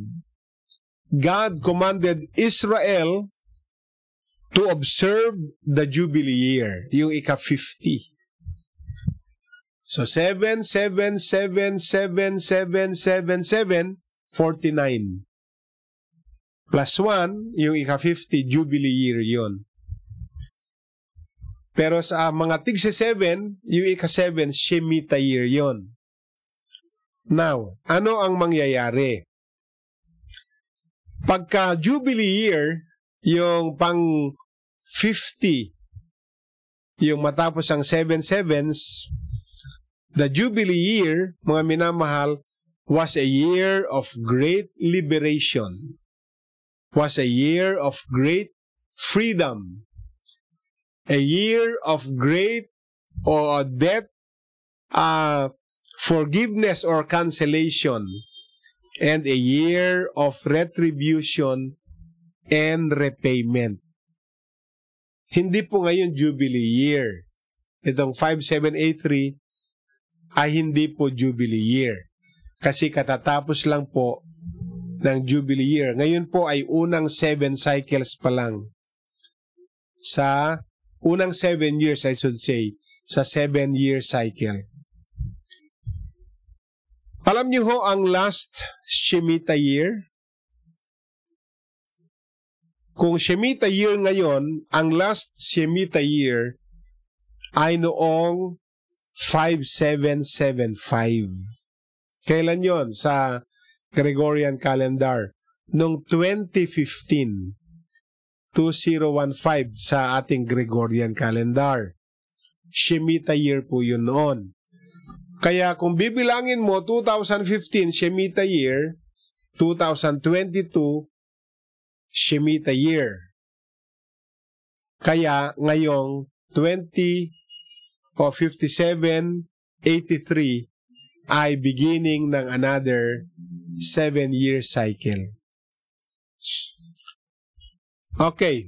God commanded Israel to observe the Jubilee year, yung ika-fifty. So, seven, seven, seven, seven, seven, seven, seven, forty-nine. Plus one, yung ika-fifty, Jubilee year yun. Pero sa mga tigse seven, yung ika-seven, Shemitah year yun. Now, ano ang mangyayari? Pagka Jubilee year, yung pang fifty, yung matapos ang seven sevens, the Jubilee year, mga minamahal, was a year of great liberation. Was a year of great freedom. A year of great or debt, uh, forgiveness or cancellation. And a year of retribution and repayment. Hindi po ngayon Jubilee year. Itong five seven eight three ay hindi po Jubilee year. Kasi katatapos lang po ng Jubilee year. Ngayon po ay unang seven cycles pa lang. Sa unang seven years, I should say, sa seven-year cycle. Alam niyo ho ang last Shemitah year? Kung Shemitah year ngayon, ang last Shemitah year ay noong five seven seven five. Kailan yon sa Gregorian calendar? Noong twenty fifteen. two thousand fifteen sa ating Gregorian calendar. Shemitah year po yun noon. Kaya kung bibilangin mo, two thousand fifteen, Shemitah year, two thousand twenty-two, Shemitah year. Kaya ngayong twenty o fifty-seven eighty-three ay beginning ng another seven-year cycle. Okay.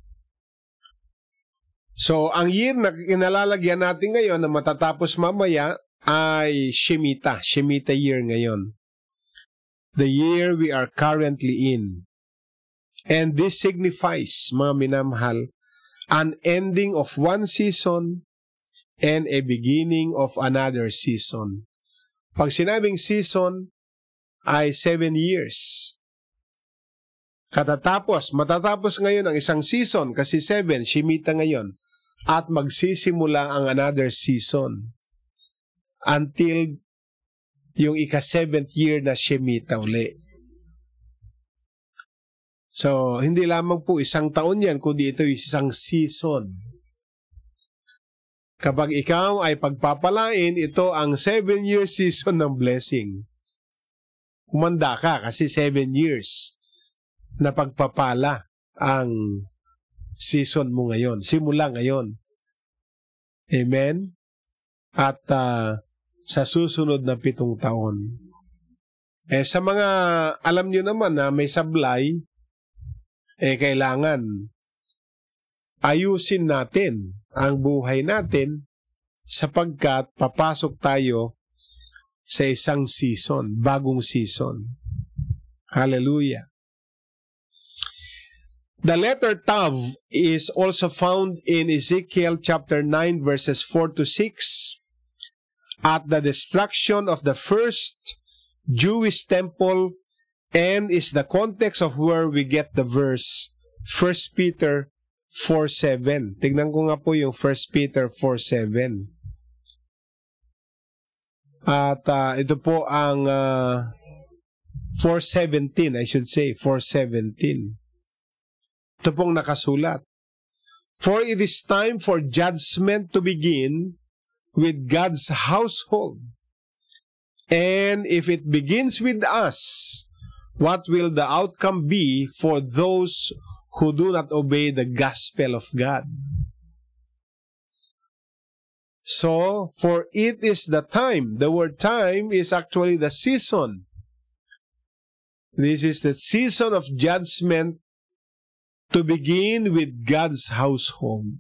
So, ang year na kinalalagyan natin ngayon na matatapos mamaya ay Shemitah. Shemitah year ngayon. The year we are currently in. And this signifies, mga minamahal, an ending of one season and a beginning of another season. Pag sinabing season, ay seven years. Katatapos, matatapos ngayon ang isang season kasi seven, Shemitah ngayon. At magsisimula ang another season until yung ika-seventh year na Shemitah uli. So, hindi lamang po isang taon yan, kundi ito isang season. Kapag ikaw ay pagpapalain, ito ang seven-year season ng blessing. Kumanda ka kasi seven years na pagpapala ang season mo ngayon. Simula ngayon. Amen? At uh, sa susunod na pitong taon. Eh, sa mga, alam nyo naman na may sablay, eh, kailangan ayusin natin ang buhay natin sapagkat papasok tayo sa isang season, bagong season. Hallelujah. The letter Tav is also found in Ezekiel chapter nine verses four to six. At the destruction of the first Jewish temple, and is the context of where we get the verse First Peter four seven. Tignan ko nga po yung First Peter four seven. At uh, ito po ang uh, four seventeen, I should say, four seventeen. Ito pong nakasulat. For it is time for judgment to begin with God's household. And if it begins with us, what will the outcome be for those who do not obey the gospel of God? So, for it is the time. The word time is actually the season. This is the season of judgment to begin with God's household.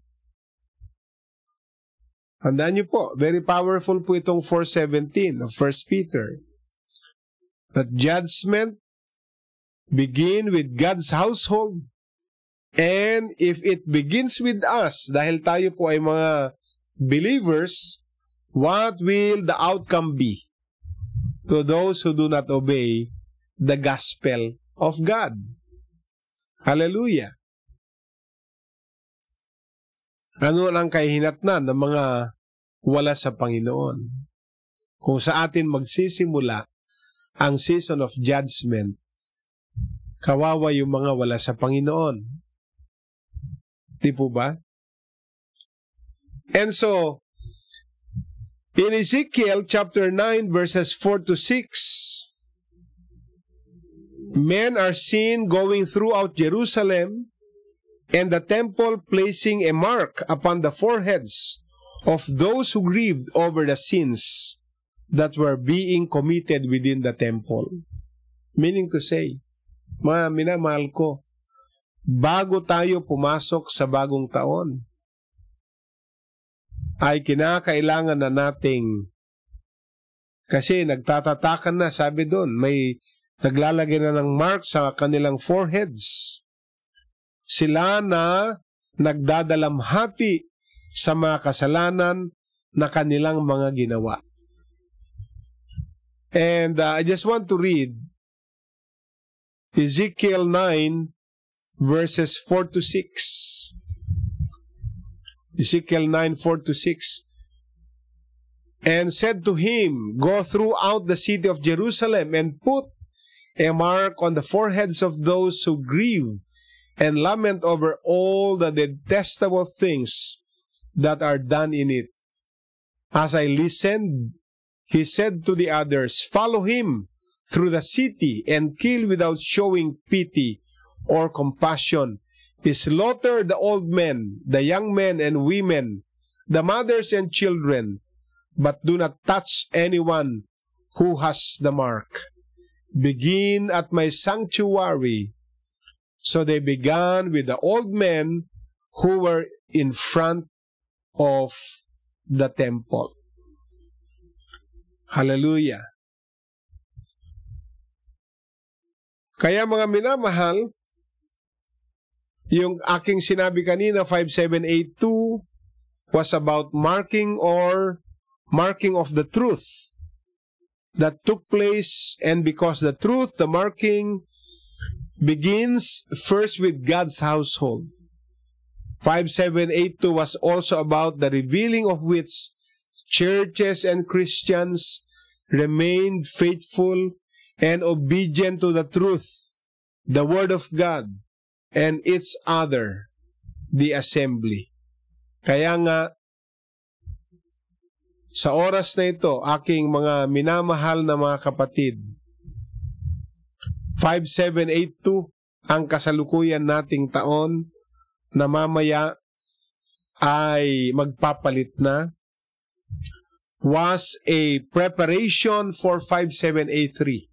Handaan niyo po, very powerful po itong four seventeen of First Peter. That judgment begin with God's household. And if it begins with us, dahil tayo po ay mga believers, what will the outcome be to those who do not obey the gospel of God? Hallelujah. Ano ang kahihinatnan ng mga wala sa Panginoon? Kung sa atin magsisimula ang season of judgment, kawawa yung mga wala sa Panginoon. Di po ba? And so, in Ezekiel chapter nine verses four to six, men are seen going throughout Jerusalem and the temple, placing a mark upon the foreheads of those who grieved over the sins that were being committed within the temple. Meaning to say, mga minamahal ko, bago tayo pumasok sa bagong taon, ay kinakailangan na nating, kasi nagtatatakan na, sabi doon, may naglalagay na ng mark sa kanilang foreheads. Sila na nagdadalamhati sa mga kasalanan na kanilang mga ginawa. And uh, I just want to read Ezekiel nine verses four to six. Ezekiel nine, four to six. And said to him, go throughout the city of Jerusalem and put a mark on the foreheads of those who grieve and lament over all the detestable things that are done in it. As I listened, he said to the others, "Follow him through the city and kill without showing pity or compassion. Slaughter the old men, the young men and women, the mothers and children, but do not touch anyone who has the mark. Begin at my sanctuary." So they began with the old men who were in front of the temple. Hallelujah. Kaya mga minamahal, yung aking sinabi kanina, five seven eight two, was about marking or marking of the truth that took place, and because the truth, the marking, begins first with God's household. five seven eight two was also about the revealing of which churches and Christians remained faithful and obedient to the truth, the Word of God, and its other, the assembly. Kaya nga, sa oras na ito, aking mga minamahal na mga kapatid, five seven eight two ang kasalukuyan nating taon na mamaya ay magpapalit na, was a preparation for five seven eight three.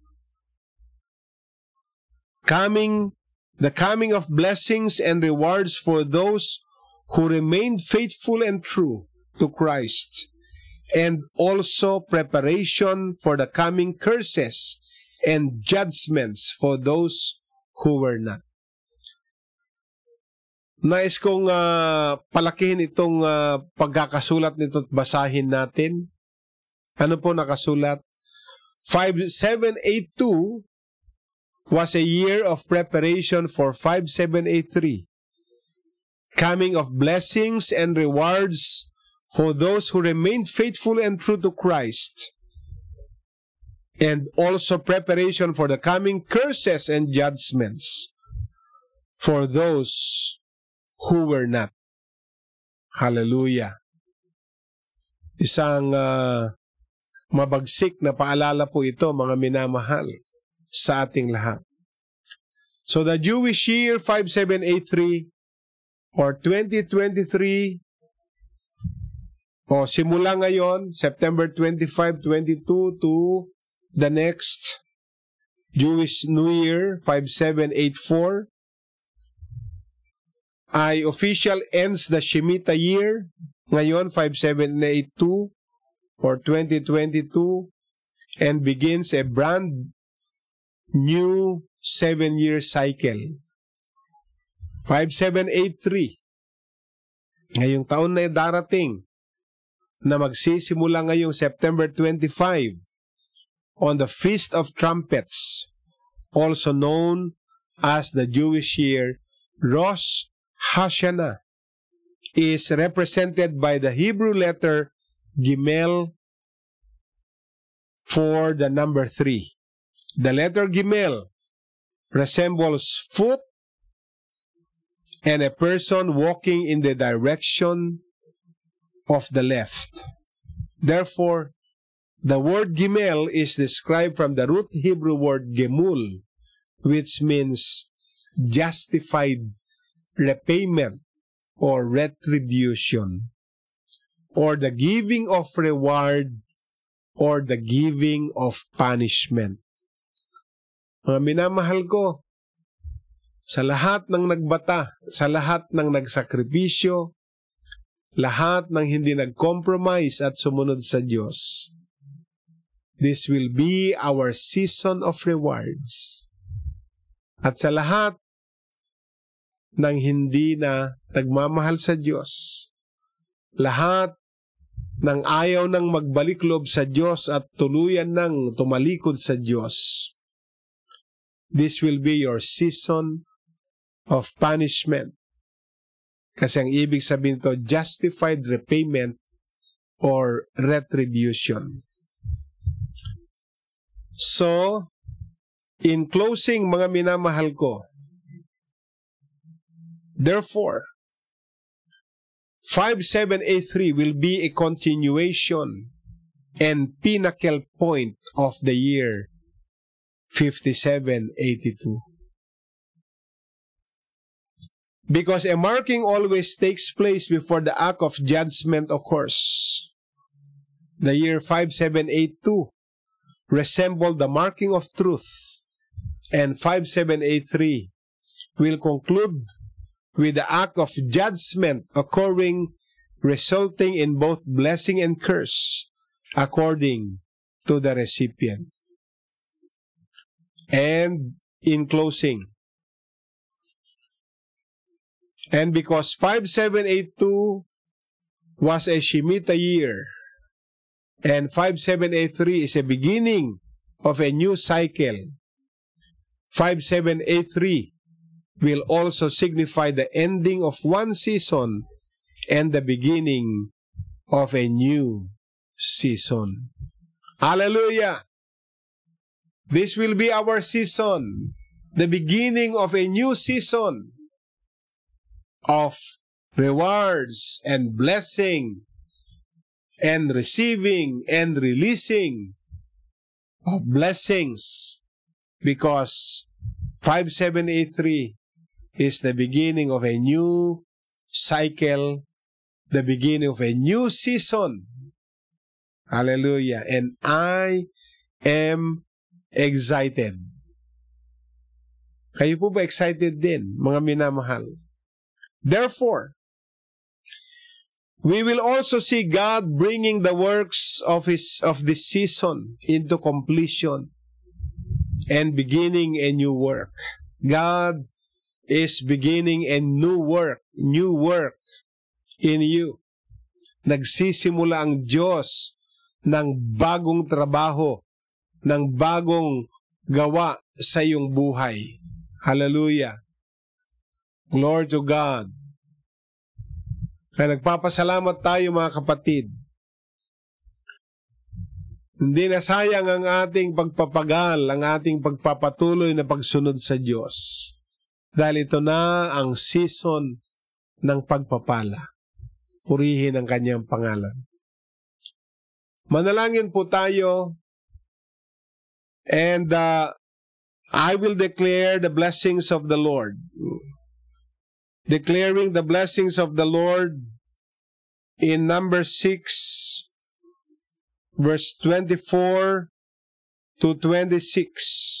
Coming, the coming of blessings and rewards for those who remained faithful and true to Christ, and also preparation for the coming curses and judgments for those who were not. Nais kong uh, palakihin itong uh, pagkakasulat nito at basahin natin. Ano po nakasulat? five seven eight two was a year of preparation for five seven eight three. Coming of blessings and rewards for those who remained faithful and true to Christ, and also preparation for the coming curses and judgments for those who were not. Hallelujah. Isang uh, mabagsik na paalala po ito, mga minamahal, sa ating lahat. So the Jewish year five seven eight three or twenty twenty-three, o simula ngayon, September twenty-five, twenty-two to the next Jewish New Year, five seven eight four, ay official ends the Shemitah year, ngayon, five seven eight two or twenty twenty-two, and begins a brand new seven-year cycle. five seven eight three, ngayong taon na darating, na magsisimula ngayong September twenty-five on the Feast of Trumpets, also known as the Jewish year Roshashana, is represented by the Hebrew letter Gimel for the number three. The letter Gimel resembles foot and a person walking in the direction of the left. Therefore, the word Gimel is described from the root Hebrew word Gemul, which means justified repayment or retribution, or the giving of reward, or the giving of punishment. Mga minamahal ko, sa lahat ng nagbata, sa lahat ng nagsakripisyo, lahat ng hindi nag-compromise at sumunod sa Diyos, this will be our season of rewards. At sa lahat ng hindi na nagmamahal sa Diyos, lahat ng ayaw ng magbalik loob sa Diyos at tuluyan ng tumalikod sa Diyos, this will be your season of punishment. Kasi ang ibig sabihin ito, justified repayment or retribution. So, in closing, mga minamahal ko, therefore, five seven eight three will be a continuation and pinnacle point of the year fifty-seven eighty-two. Because a marking always takes place before the act of judgment occurs. The year five seven eight two resembled the marking of truth, and five seven eight three will conclude with the act of judgment occurring, resulting in both blessing and curse according to the recipient. And in closing, and because five seven eight two was a Shemitah year, and five seven eight three is a beginning of a new cycle, five seven eight three will also signify the ending of one season and the beginning of a new season. Hallelujah! This will be our season, the beginning of a new season of rewards and blessing and receiving and releasing of blessings, because five seven eight three is the beginning of a new cycle, the beginning of a new season. Hallelujah. And I am excited. Kayo po ba excited din, mga minamahal? Therefore, we will also see God bringing the works of his of this season into completion and beginning a new work. God is beginning a new work, new work in you. Nagsisimula ang Diyos ng bagong trabaho, ng bagong gawa sa iyong buhay. Hallelujah. Glory to God. Kaya nagpapasalamat tayo, mga kapatid. Hindi na sayang ang ating pagpapagal, ang ating pagpapatuloy na pagsunod sa Diyos. Dahil ito na ang season ng pagpapala. Purihin ang kanyang pangalan. Manalangin po tayo, and uh, I will declare the blessings of the Lord. Declaring the blessings of the Lord in number six, verse twenty-four to twenty-six.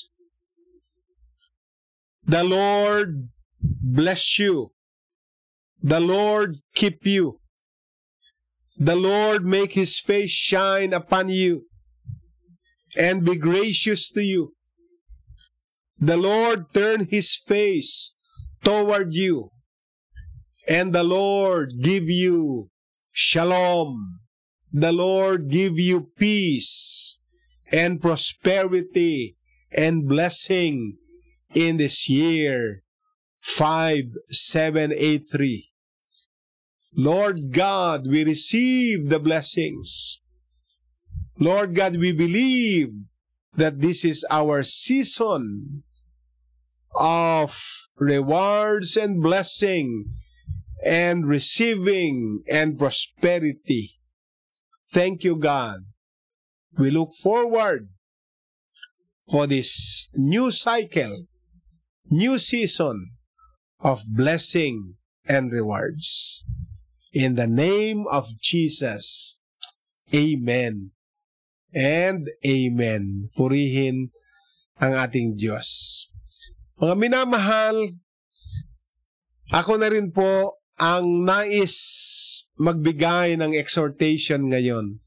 The Lord bless you. The Lord keep you. The Lord make his face shine upon you and be gracious to you. The Lord turn his face toward you, and the Lord give you shalom. The Lord give you peace and prosperity and blessing in this year five seven eight three. Lord God, we receive the blessings. Lord God, we believe that this is our season of rewards and blessing and receiving and prosperity. Thank you, God. We look forward for this new cycle, new season of blessing and rewards. In the name of Jesus, amen and amen. Purihin ang ating Diyos. Mga minamahal, ako na rin po ang nais magbigay ng exhortation ngayon.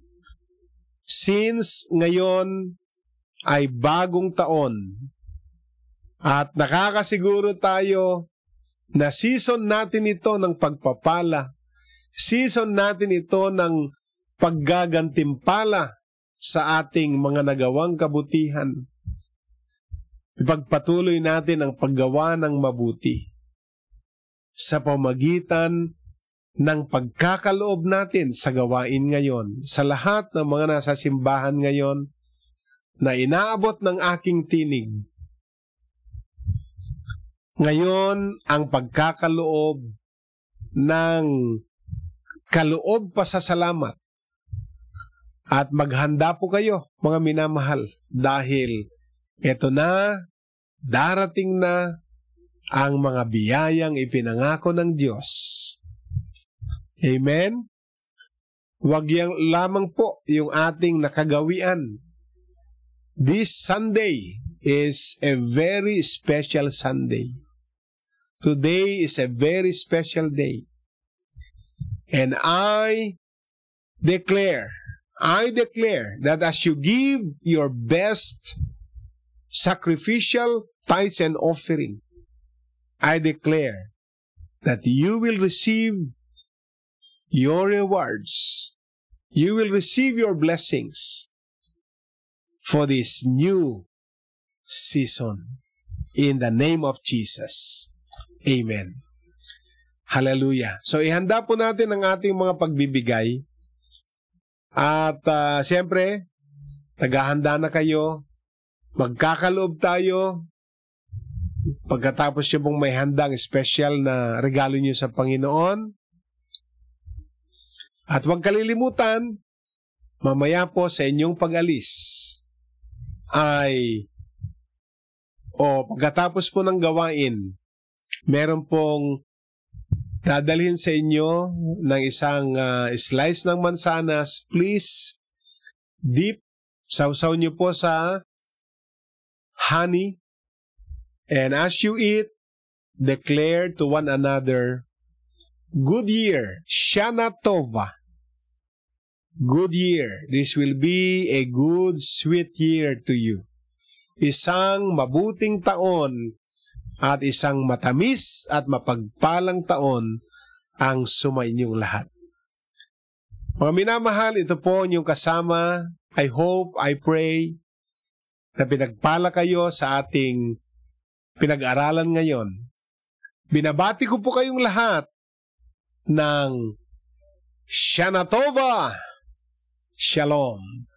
Since ngayon ay bagong taon at nakakasiguro tayo na season natin ito ng pagpapala, season natin ito ng paggagantimpala sa ating mga nagawang kabutihan. Ipagpatuloy natin ang paggawa ng mabuti sa pamagitan ng pagkakaloob natin sa gawain ngayon. Sa lahat ng mga nasa simbahan ngayon na inaabot ng aking tinig, ngayon ang pagkakaloob ng kaloob pasasalamat. At maghanda po kayo, mga minamahal, dahil ito na, darating na ang mga biyayang ipinangako ng Diyos. Amen? Huwag yang lamang po yung ating nakagawian. This Sunday is a very special Sunday. Today is a very special day. And I declare, I declare that as you give your best sacrificial tithes and offering, I declare that you will receive your rewards. You will receive your blessings for this new season. In the name of Jesus. Amen. Hallelujah. So, ihanda po natin ang ating mga pagbibigay. At uh, siyempre, naghahanda na kayo. Magkakaloob tayo. Pagkatapos nyo pong may handang special na regalo nyo sa Panginoon. At huwag kalilimutan, mamaya po sa inyong pag-alis ay o pagkatapos po ng gawain, meron pong dadalhin sa inyo ng isang uh, slice ng mansanas. Please, dip, sausaw nyo po sa honey. And as you eat, declare to one another, good year, Shana Tova. Good year. This will be a good, sweet year to you. Isang mabuting taon at isang matamis at mapagpalang taon ang sumainyong lahat. Mga minamahal, ito po yung kasama. I hope, I pray na pinagpala kayo sa ating pinag-aralan ngayon. Binabati ko po kayong lahat ng Shana Tova. Shalom.